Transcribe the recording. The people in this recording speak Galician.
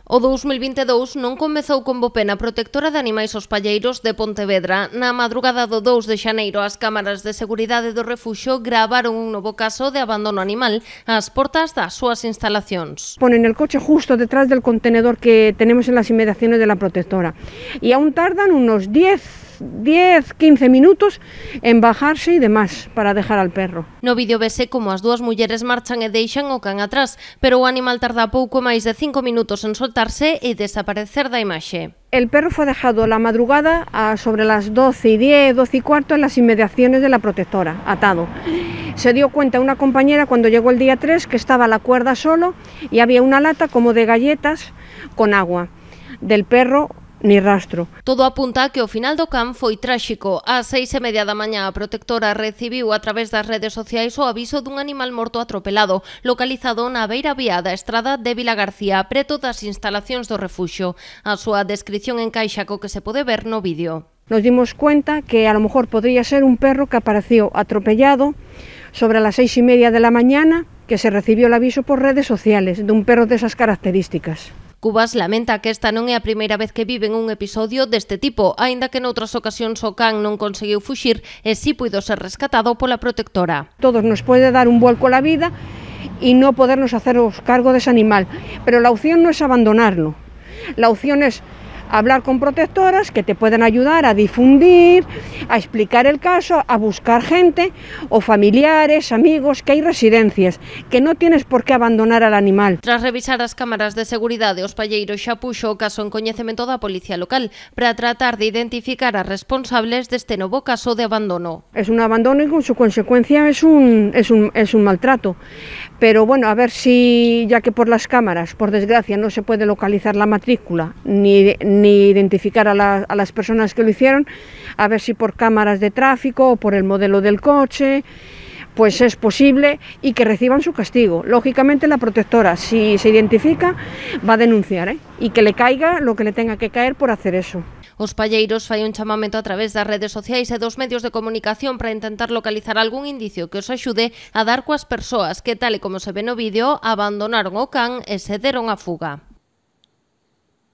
O 2022 non comezou con bo pé na protectora de animais hospalleiros de Pontevedra. Na madrugada do 2 de xaneiro, as cámaras de seguridade do refuxio gravaron un novo caso de abandono animal ás portas das súas instalacións. Ponen el coche justo detrás del contenedor que tenemos en las inmediaciones de la protectora y aún tardan unos 10-15 minutos en bajarse y demás para dejar al perro. No vídeo vese como as dúas mulleres marchan e deixan o can atrás, pero o animal tarda pouco máis de 5 minutos en soltarse e desaparecer da imaxe. El perro fue dejado la madrugada sobre las 12:10, 12:15 en las inmediaciones de la protectora, atado. Se dio cuenta una compañera cuando llegó el día 3 que estaba la cuerda solo y había una lata como de galletas con agua. Del perro ni rastro. Todo apunta a que o final do can foi tráxico. Ás 6:30 da mañá a protectora recibiu a través das redes sociais o aviso dun animal morto atropelado, localizado na beira vía da estrada de Vilagarcía, preto das instalacións do refuxio. A súa descripción encaixa co que se pode ver no vídeo. Nos dimos cuenta que a lo mejor podría ser un perro que apareció atropellado sobre las 6:30 de la mañana, que se recibió el aviso por redes sociales de un perro de esas características. Cubas lamenta que esta non é a primeira vez que viven un episodio deste tipo, aínda que noutras ocasións o can non conseguiu fuxir e si puido ser rescatado pola protectora. Todos nos puede dar un vuelco la vida y no podernos haceros cargo de ese animal, pero la opción no es abandonarlo, la opción es hablar con protectoras que te pueden ayudar a difundir, a explicar el caso, a buscar gente o familiares, amigos, que hay residencias, que no tienes por qué abandonar al animal. Tras revisar as cámaras de seguridade, os palleiros xa puxo o caso en coñecemento da Policía Local para tratar de identificar as responsables deste novo caso de abandono. Es un abandono y con su consecuencia es un maltrato. Pero bueno, a ver si, ya que por las cámaras, por desgracia, no se puede localizar la matrícula ni identificar a las personas que lo hicieron, a ver si por cámaras de tráfico o por el modelo del coche, pues es posible y que reciban su castigo. Lógicamente la protectora, si se identifica, va a denunciar, y que le caiga lo que le tenga que caer por hacer eso. Os palleiros fai un chamamento a través das redes sociais e dos medios de comunicación para intentar localizar algún indicio que os axude a dar coas persoas que, tal e como se ve no vídeo, abandonaron o can e se deron a fuga.